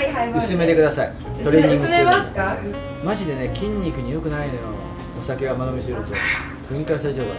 薄めてください。トレーニング中ますか？ マジでね、筋肉に良くないのよ。お酒が間飲みすると分解されちゃうから。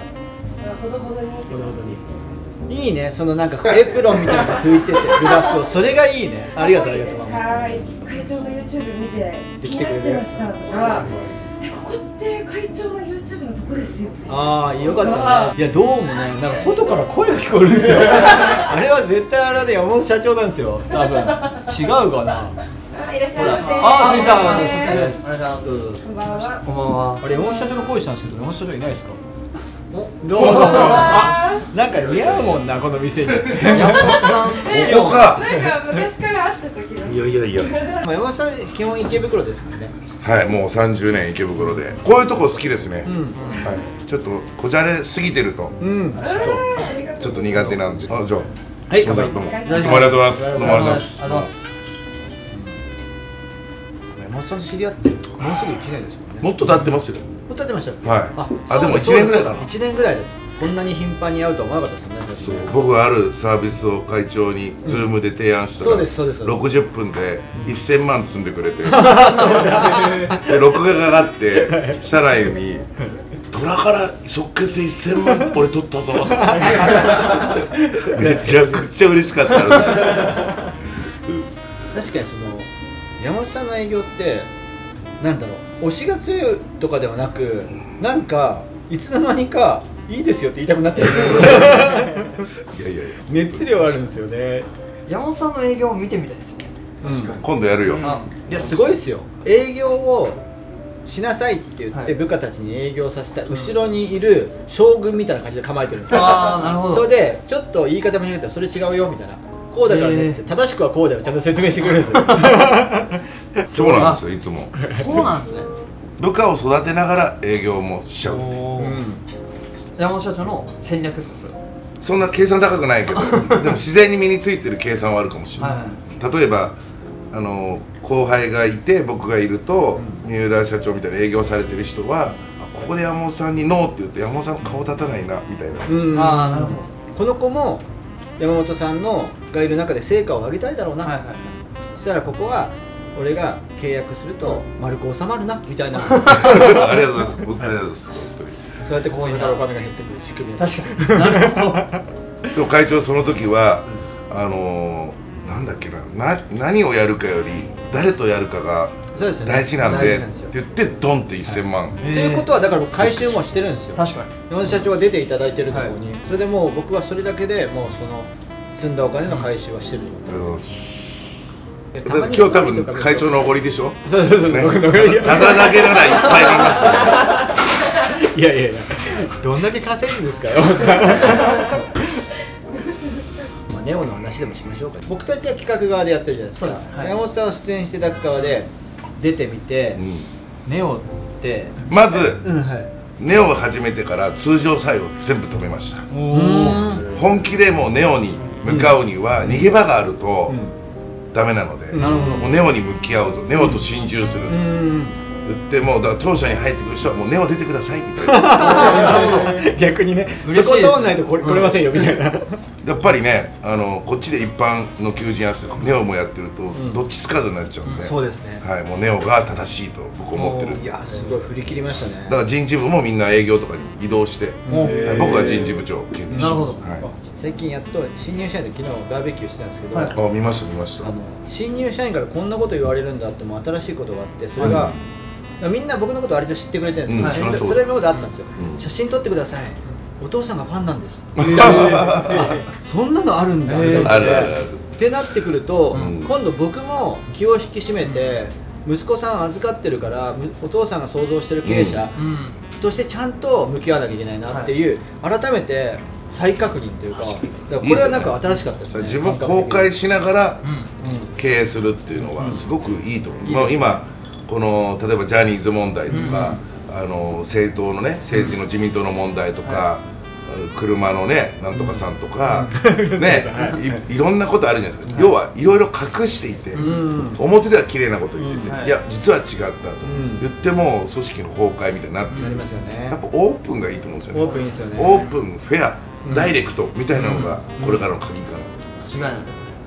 ほどほどに。 ほどほどに。いいね、そのなんかエプロンみたいなの拭いててグラスを、それがいいね。ありがとうありがとう。 はい。会長の YouTube 見て気になってましたとか、ここって会長の YouTube のとこですよね。 ああ、よかったね。いや、どうもね、なんか外から声が聞こえるんですよ。あれは絶対あれで山本社長なんですよ。多分違うかな。 いらっしゃいませ。 ああ、辻さん、お願いします。こんばんは。 こんばんは。 あれ、山本社長の声したんですけど、山本社長いないですか？どうも。あ、なんか似合うもんな、この店に。 ここか。 なんか昔から会ってた気がする。 いや。 山本さん、基本池袋ですからね。 はい、もう30年池袋で。こういうとこ好きですね。はい。ちょっとこじゃれすぎてると。ちょっと苦手なんで。あ、じゃあ。 はい、 どうも。どうもありがとうございます。どうもありがとうございます。 山本さんと知り合ってもうすぐ1年ですもんね。 もっと経ってますよ。 もっと経ってましたっけ？ はい。あ、でも1年ぐらいかな。 1年ぐらいだ。こんなに頻繁に会うとは思わなかったですよね。 そう、僕があるサービスを会長に Zoom で提案したら、60分で1000万積んでくれて、で録画があって社内に「虎から即決で1000万俺取ったぞ」めちゃくちゃ嬉しかった。 確かにその山本さんの営業ってなんだろう、推しが強いとかではなく、なんかいつの間にかいいですよって言いたくなっちゃう。 いや熱量あるんですよね。 山本さんの営業を見てみたいですね。 今度やるよ。 いや、すごいですよ。営業をしなさいって言って部下たちに営業させた後ろにいる将軍みたいな感じで構えてるんですよ。 ああ、なるほど。 それでちょっと言い方間違えたらそれ違うよみたいな、こうだからねって、正しくはこうだよちゃんと説明してくれるんですよ。 そうなんですよ、いつも。 そうなんですね。 部下を育てながら営業もしちゃう。 山本社長の戦略ですか、それは。 そんな計算高くないけど、でも自然に身についてる計算はあるかもしれない。例えば後輩がいて僕がいると、三浦社長みたいな営業されてる人はここで山本さんにノーって言って山本さん顔立たないなみたいな。 ああ、なるほど。 この子も山本さんのがいる中で成果を上げたいだろうな、そしたらここは俺が契約すると丸く収まるなみたいな。 ありがとうございます。ありがとうございます。 そうやって口座からお金が減ってくる仕組み。 確かに。なるほど。 でも会長その時はなんだっけな、何をやるかより誰とやるかが大事なんでって言ってドンって1000万。 ということはだから僕回収もしてるんですよ。 確かに。 山本社長が出ていただいてるところに、それでもう僕はそれだけでもうその積んだお金の回収はしてる。 今日多分会長のおごりでしょ。 そう、僕のおごり。 ただだけならいっぱいあります。 いやどんだけ稼ぐんですか山本さん。ネオの話でもしましょうか。僕たちは企画側でやってるじゃないですか。山本さんは出演してた側で出てみて、ネオってまずネオを始めてから通常採用全部止めました。本気でもうネオに向かうには逃げ場があるとダメなので、もうネオに向き合うぞ、ネオと心中する言っても、だから当社に入ってくる人はもうネオ出てくださいみたいな。逆にね、そこ通んないと来れませんよみたいな。やっぱりね、こっちで一般の求人やってネオもやってるとどっちつかずになっちゃうんで、 そうですね。 はい、もうネオが正しいと僕思ってる。 いや、すごい振り切りましたね。 だから人事部もみんな営業とかに移動して、僕は人事部長を兼任します。最近やっと新入社員で昨日バーベキューしてたんですけど、 あ、見ました。 新入社員からこんなこと言われるんだっても新しいことがあって、それがみんな僕のこと割と知ってくれてるんですよ。それ今まであったんですよ。写真撮ってください、お父さんがファンなんです。そんなのあるんだ。 あるってなってくると、今度僕も気を引き締めて、息子さん預かってるからお父さんが想像してる経営者としてちゃんと向き合わなきゃいけないなっていう、改めて再確認というか、これはなんか新しかったですね。 自分公開しながら経営するっていうのはすごくいいと思う。今この例えばジャニーズ問題とか、政党のね、政治の自民党の問題とか、車のねなんとかさんとかね、いろんなことあるじゃないですか。要はいろいろ隠していて、表では綺麗なこと言ってて、いや実は違ったと言っても組織の崩壊みたいになってる。やっぱオープンがいいと思うんですよね。 オープンいいですよね。 オープン、フェア、ダイレクトみたいなのがこれからの鍵かな。 間違いないですね。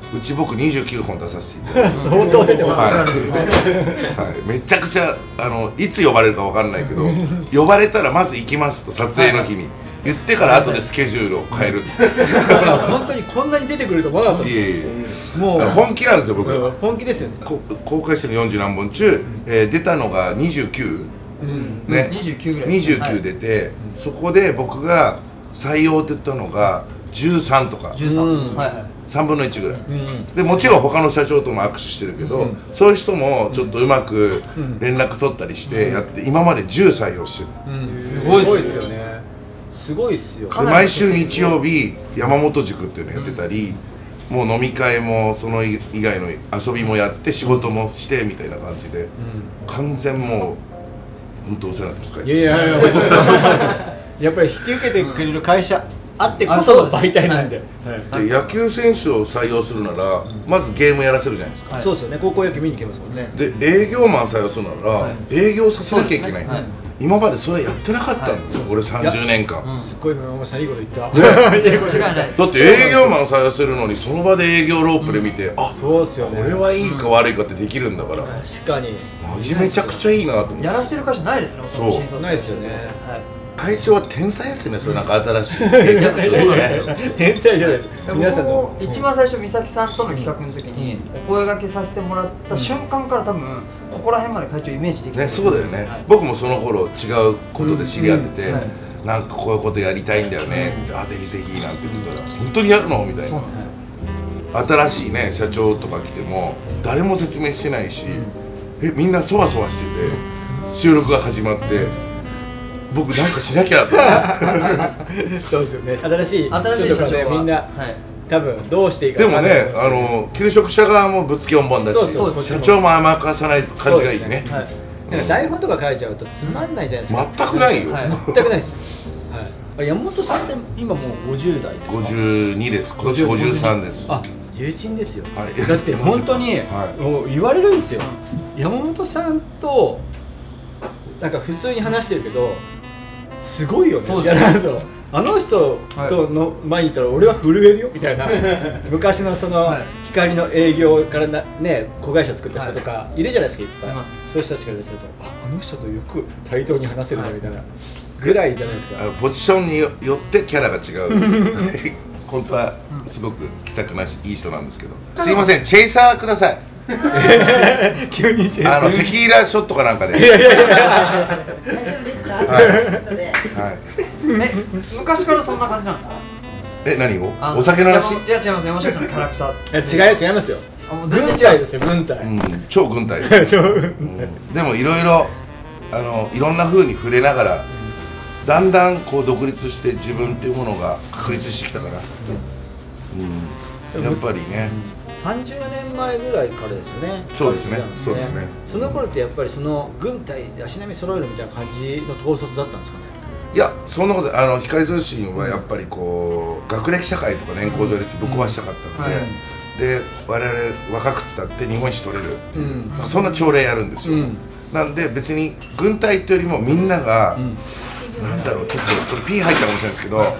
うち僕29本出させていただいて相当出てます。 はい、めちゃくちゃいつ呼ばれるかわかんないけど呼ばれたらまず行きますと、撮影の日に言ってから後でスケジュールを変えるって本当にこんなに出てくると思わなかったです。 いえいえ、 もう本気なんですよ僕。 本気ですよね。 公開してる40何本中、出たのが29、ね、 29ぐらい 29出て、そこで僕が採用って言ったのが13とか 13、はいはい、 3分の1ぐらい、でもちろん他の社長とも握手してるけど、そういう人もちょっとうまく連絡取ったりしてやってて、今まで10採用してる、 すごいですよね。すごいっすよ。 で毎週日曜日山本塾っていうのやってたり、もう飲み会もその以外の遊びもやって仕事もしてみたいな感じで、完全もう本当お世話になってますか。 いやいやいややっぱり引き受けてくれる会社あってこその媒体なんで。 で野球選手を採用するならまずゲームやらせるじゃないですか。 そうですよね。高校野球見に行けますもんね。 で営業マン採用するなら営業させなきゃいけない。今までそれやってなかったんですよ、俺30年間。 すっごい山本さんいいこと言った。 間違いないです。 だって営業マン採用するのにその場で営業ロープで見て、あ、 そうっすよね。 これはいいか悪いかってできるんだから、 確かにマジめちゃくちゃいいなと思って。 やらせてる会社ないですね。 そう新卒ないですよね。 会長は天才ですね、それなんか新しい計画するね。 天才じゃない。皆さんの一番最初美咲さんとの企画の時にお声掛けさせてもらった瞬間から多分ここら辺まで会長イメージできてね、そうだよね。僕もその頃違うことで知り合ってて、なんかこういうことやりたいんだよねって、あ、ぜひぜひなんて言ってたら、本当にやるのみたいな。新しいね社長とか来ても誰も説明してないし、みんなそわそわしてて、収録が始まって僕なんかしなきゃってそうですよね。新しい社長はみんな多分どうしていいかでもね、求職者側もぶつけ本番だし、社長も甘かさない感じがいいね。 台本とか書いちゃうとつまんないじゃないですか。 全くないよ。 全くないです。はい。山本さんって今もう50代ですか ？52です。今年53です。 あ、重鎮ですよ。 はい。 だって本当にもう言われるんですよ。山本さんとなんか普通に話してるけどすごいよね。そうですね。あの人との前にいたら俺は震えるよみたいな。昔のその光の営業からね子会社作った人とかいるじゃないですか、いっぱい。そういう人たちからすると、あの人とよく対等に話せるなみたいなぐらいじゃないですか。 ポジションによってキャラが違う。本当はすごく気さくないい人なんですけど。すいません、チェイサーください。 急にチェイサー。 テキーラショットかなんかで。 大丈夫ですか？ はい。 昔からそんな感じなんですか？ 何を？お酒の話？ いや違います。山下さんのキャラクター。違いますよ。軍隊ですよ、軍隊。 超軍隊。でもいろいろいろんな風に触れながらだんだんこう独立して自分っていうものが確立してきたから、やっぱりね。 30年前ぐらいからですよね。 そうですね。そうですね。 その頃ってやっぱりその軍隊足並み揃えるみたいな感じの統率だったんですかね。 いや、そんなこと光通信はやっぱりこう学歴社会とか年功序列ぶっ壊したかったので、で我々若くったって日本一取れるっていう、そんな朝礼やるんですよ。なんで別に軍隊っていうよりもみんながなんだろう、ちょっとこれ P 入ったかもしれないですけど。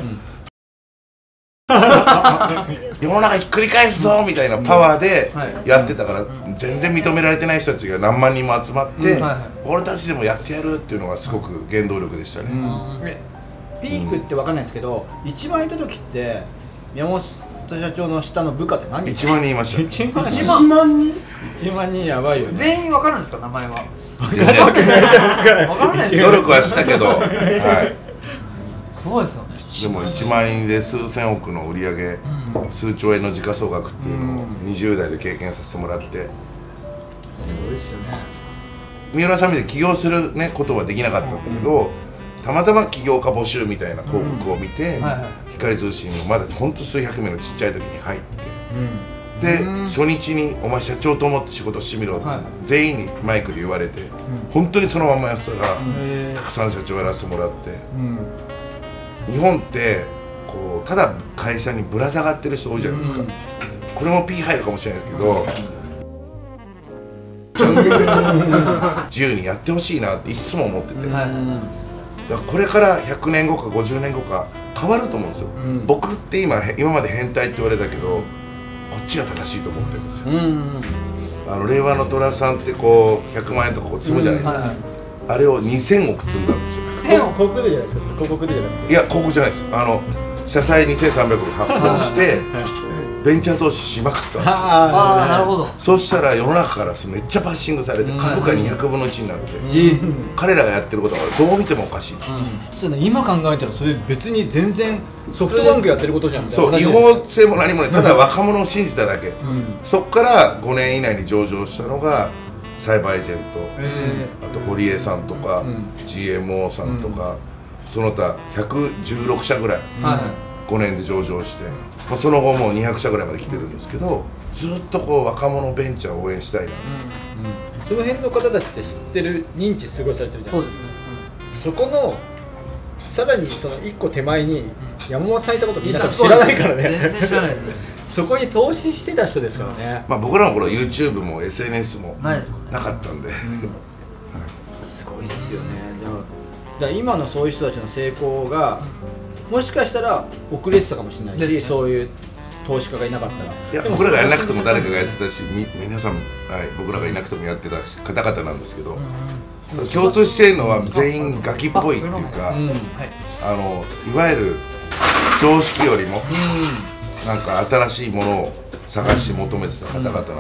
世の中ひっくり返すぞみたいなパワーでやってたから、全然認められてない人たちが何万人も集まって、俺たちでもやってやるっていうのがすごく原動力でしたね。 ピークって分かんないですけど、一番いた時って宮本社長の下の部下って何人？ 1万人いました。 1万人やばいよね。 全員分かるんですか、名前は？ 分からない。努力はしたけど、はい。 そうですよね。 でも1万人で数千億の売り上げ、数兆円の時価総額っていうのを20代で経験させてもらって、 すごいですよね。 三浦さんみたいに起業するねことはできなかったんだけど、たまたま起業家募集みたいな広告を見て、光通信もまだ本当数百名のちっちゃい時に入って、で初日に「お前社長と思って仕事してみろ」って全員にマイクで言われて、本当にそのままやってたらたくさん社長やらせてもらって。日本ってこうただ会社にぶら下がってる人多いじゃないですか。これも P 入るかもしれないですけど、自由にやってほしいなっていつも思ってて、だからこれから100年後か50年後か変わると思うんですよ。僕って今まで変態って言われたけど、 こっちが正しいと思ってるんですよ。令和の虎さんってこう100万円とかこう積むじゃないですか、あれを2000億積んだんですよ。 広告でじゃないですか、広告でじゃなくて。 いや広告じゃないです。社債2300億発行してベンチャー投資しまくったんですよ。 ああ、なるほど。 そうしたら世の中からめっちゃバッシングされて株価200分の1になって、彼らがやってることはどう見てもおかしい。 今考えたらそれ別に全然ソフトバンクやってることじゃん。 そう、違法性も何もない、ただ若者を信じただけ。そこから5年以内に上場したのがサイバーエージェント、あと堀江さんとか GMO さんとか、その他116社ぐらい5年で上場して、その後もう200社ぐらいまで来てるんですけど、ずっとこう若者ベンチャーを応援したいな。 その辺の方たちって知ってる、認知すごいされてるじゃん。 そうですね。 そこのさらにその1個手前に山本さんいたことみんな知らないからね。 全然知らないですね。 そこに投資してた人ですからね。 まあ僕らの頃 YouTube も SNS もないですもんね。 なかったんで、 すごいっすよね。だから今のそういう人たちの成功がもしかしたら遅れてたかもしれないし、そういう投資家がいなかったら。 いや僕らがやらなくても誰かがやってたし、皆さん、僕らがいなくてもやってた方々なんですけど、共通しているのは全員ガキっぽいっていうか、いわゆる常識よりもなんか新しいものを探して求めてた方々なんで、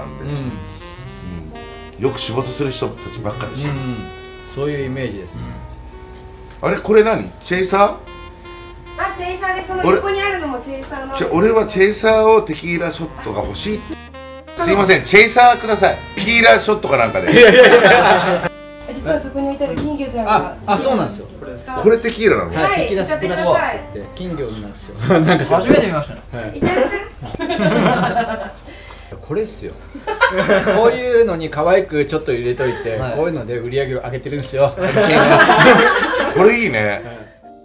よく仕事する人たちばっかりでした。 そういうイメージですね。 あれこれ何？チェイサー？ あ、チェイサーでその横にあるのもチェイサーの。 俺はチェイサーをテキーラショットが欲しい。すいません、チェイサーください。テキーラショットかなんかで。 実はそこに置いてある金魚ちゃんが。 あ、そうなんですよ。 これテキーラなの？ はい、テキーラスプラッシュって金魚なんですよ。なんか初めて見ましたね。 いってらっしゃい。 これっすよ。こういうのに可愛くちょっと入れといて、こういうので売り上げを上げてるんですよ。 これいいね。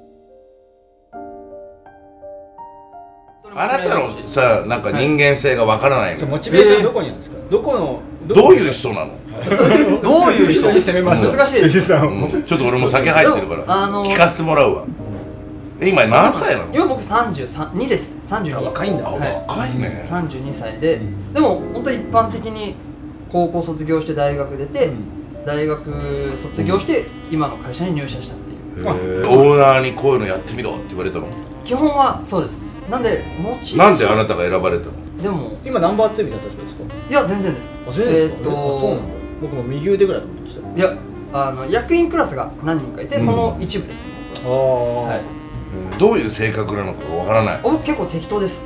あなたのさ、なんか人間性がわからないの。 モチベーションどこにあるんですか？どういう人なの？ どういう人に攻めましょう。 難しいです。 ちょっと俺も酒入ってるから聞かせてもらうわ。今何歳なの？ 今僕32ですね。32。 若いんだ。 若いね。 32歳で、でも本当一般的に高校卒業して大学出て、大学卒業して今の会社に入社したっていう。 オーナーにこういうのやってみろって言われたの？ 基本はそうです。なんでなんであなたが選ばれたの？ でも今ナンバー2みたいな立場ですか？ いや全然です。 あ、全然ですか？そうなんだ。僕も右腕ぐらいだと思ってました。 いや、役員クラスが何人かいて、その一部ですね。僕は。 どういう性格なのかわからない。 僕結構適当です。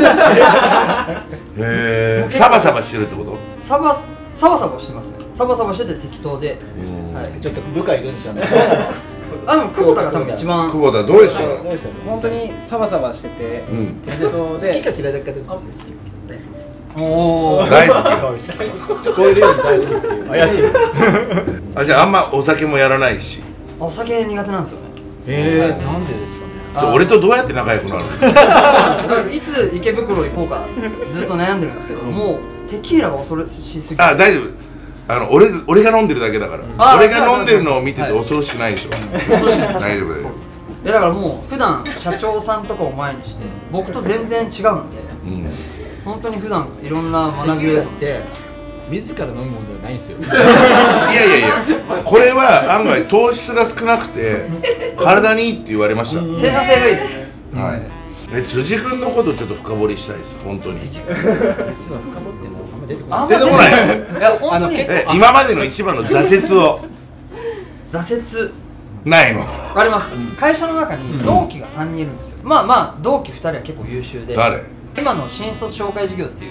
サバサバしてるってこと？ サバサバしてますね。サバサバしてて適当で、 ちょっと部下いるんですよね。 でも久保田が多分一番。 久保田どうでした？ 本当にサバサバしてて適当で。 好きか嫌いだかってことです。 大好きです。 おお。 大好き。 聞こえるように大好きっていう怪しい。 じゃああんまお酒もやらないし。 お酒苦手なんですよね。 なんでですかね。 俺とどうやって仲良くなるの？ いつ池袋行こうかずっと悩んでるんですけど、もうテキーラが恐ろしすぎて。 大丈夫。俺が飲んでるだけだから。俺が飲んでるのを見てて恐ろしくないでしょ。 恐ろしくない。 大丈夫。 だからもう普段社長さんとかを前にして僕と全然違うので、本当に普段いろんな学びをやって自ら飲むものではないんですよ。 いやこれは案外糖質が少なくて体にいいって言われました。 生産性がいいですね。 辻君のことちょっと深掘りしたいです。本当に実は深掘ってもあんま出てこない。 出てこないです。今までの一番の挫折を。 挫折ないの？ あります。会社の中に同期が3人いるんですよ。まあ同期2人は結構優秀で、 誰？ 今の新卒紹介事業っていう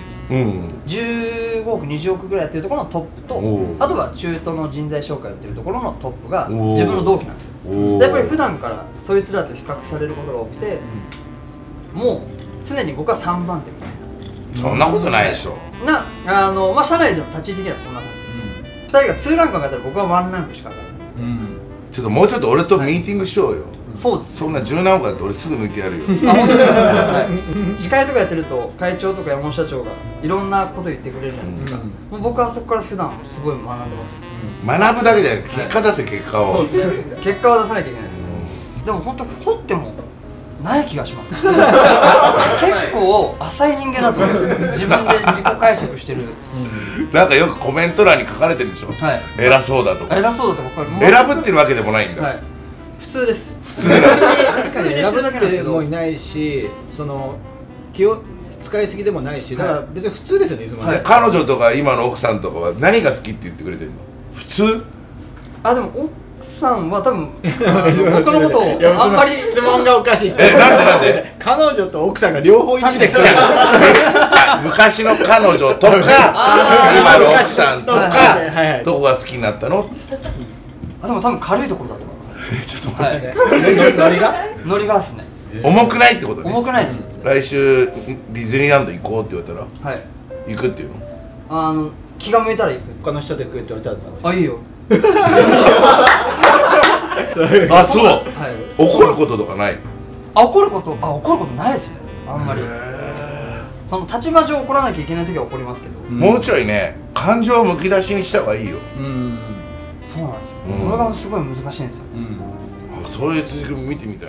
15億20億ぐらいやってるところのトップと、あとは中途の人材紹介やってるところのトップが自分の同期なんですよ。やっぱり普段からそいつらと比較されることが多くて、もう常に僕は3番手みたいな。 そんなことないでしょ。 まあ社内での立ち位置的にはそんな感じです。2人が2ランク上がったら僕は1ランクしか上がらない。 ちょっともうちょっと俺とミーティングしようよ。 そうです。 そんな10何億だって俺すぐ抜いてやるよ。 司会とかやってると会長とか山本社長がいろんなこと言ってくれるじゃないですか。もう僕はそこから普段すごい学んでます。 学ぶだけじゃなくて結果出せ、結果を。 そうですね。結果を出さなきゃいけないです。でも本当掘ってもない気がします。結構構浅い人間だと思って自分で自己解釈してる。 なんかよくコメント欄に書かれてるでしょ、偉そうだとか。 偉そうだとか選ぶってるわけでもないんだ。 普通です。 確かに選ぶってもいないし、その気を使いすぎでもないし、だから別に普通ですよね、いつもね。 彼女とか今の奥さんとかは何が好きって言ってくれてるの？普通？ あ、でも奥さんは多分僕のことをあんまり。 質問がおかしい。 なんで彼女と奥さんが両方一致で来た。 昔の彼女とか今の奥さんとかどこが好きになったの？ でも多分軽いところだと思う。 ちょっと待って、 ノリがですね。 重くないってことね。 重くないです。 来週ディズニーランド行こうって言われたら行くっていうの？ 気が向いたら行く。 他の人で食うって言われたらいいよ。 あ、そう。怒ることとかない？ 怒ることないですね、あんまり。その立場上怒らなきゃいけない時は怒りますけど、 もうちょいね、感情をむき出しにした方がいいよ。 そうなんですよ。それがすごい難しいんですよ。 そういう辻君見てみたい。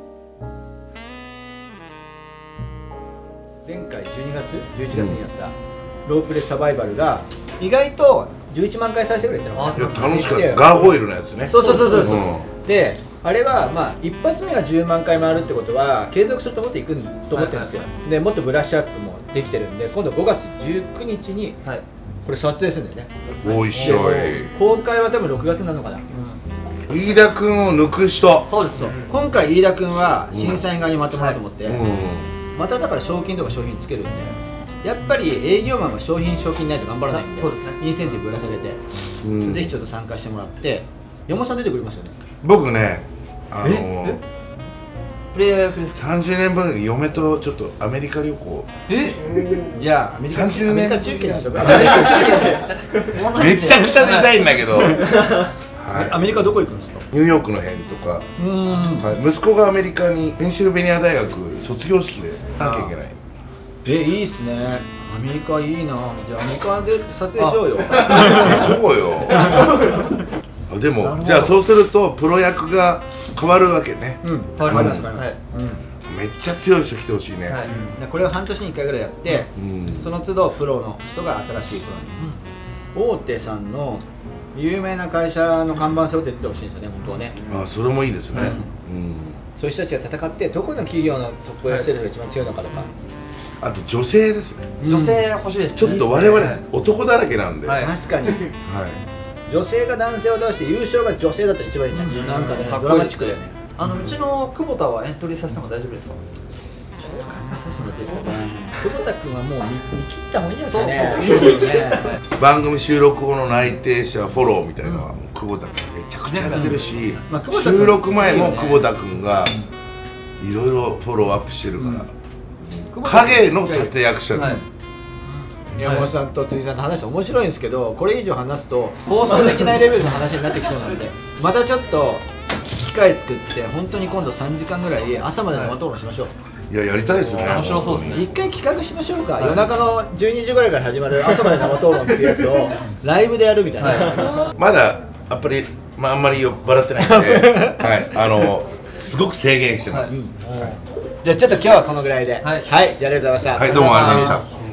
前回12月11月にやったロープレサバイバルが意外と11万回再生ぐらいいったのかな。 楽しかった。ガーホイルのやつね。 そうで、あれはまあ一発目が10万回回るってことは継続すると思っていくと思ってるんですよ。でもっとブラッシュアップもできてるんで、今度5月19日にこれ撮影するんだよね。 おいしょい。 公開は多分6月なのかな。 飯田君を抜く人。 そうです。 今回飯田君は審査員側にまともらうと思って、まただから賞金とか商品つけるんで、やっぱり営業マンは賞金ないと頑張らないんで、 そうですね、 インセンティブぶら下げて、ぜひちょっと参加してもらって。山本さん出てくれますよね。 僕ね、 プレイヤー役ですか ？30年分に嫁とちょっとアメリカ旅行。 じゃあアメリカ 30年中継にしようか。 めちゃくちゃ出たいんだけど。 アメリカどこ行くんですか？ ニューヨークの辺とか。息子がアメリカにペンシルベニア大学卒業式で行かなきゃいけない。 いいっすね。アメリカいいな。じゃあアメリカで撮影しようよ。 行こうよ。でもじゃあそうするとプロ役が変わるわけね。 変わります。 めっちゃ強い人来てほしいね。 これを半年に1回ぐらいやって、その都度プロの人が新しいプロに、大手さんの有名な会社の看板背負ってってほしいんですよね、本当はね。 それもいいですね。 そういう人たちが戦ってどこの企業のトップをしてる人が一番強いのかとか。 あと女性ですね。 女性欲しいです。 ちょっと我々男だらけなんで。 確かに。女性が男性を倒して優勝が女性だったら一番いいね。なんかね、ドラマチックだよね。 うちの久保田はエントリーさせても大丈夫ですか？ ちょっと考えさせてもらっていいですかね。久保田君はもう見切った方がいいんじゃないですかね。 番組収録後の内定者フォローみたいなのは久保田君めちゃくちゃやってるし、収録前も久保田君がいろいろフォローアップしてるから、影の立役者で。 山本さんと辻さんの話面白いんですけど、これ以上話すと放送できないレベルの話になってきそうなので、またちょっと機会作って本当に今度3時間ぐらい朝まで生討論しましょう。 いや、やりたいですね。 面白そうですね。 一回企画しましょうか。夜中の12時ぐらいから始まる朝まで生討論っていうやつをライブでやるみたいな。 まだあんまり酔っ払ってないんで、すごく制限してます。 じゃあちょっと今日はこのぐらいで。はい、じゃあありがとうございました。 はい、どうもありがとうございました。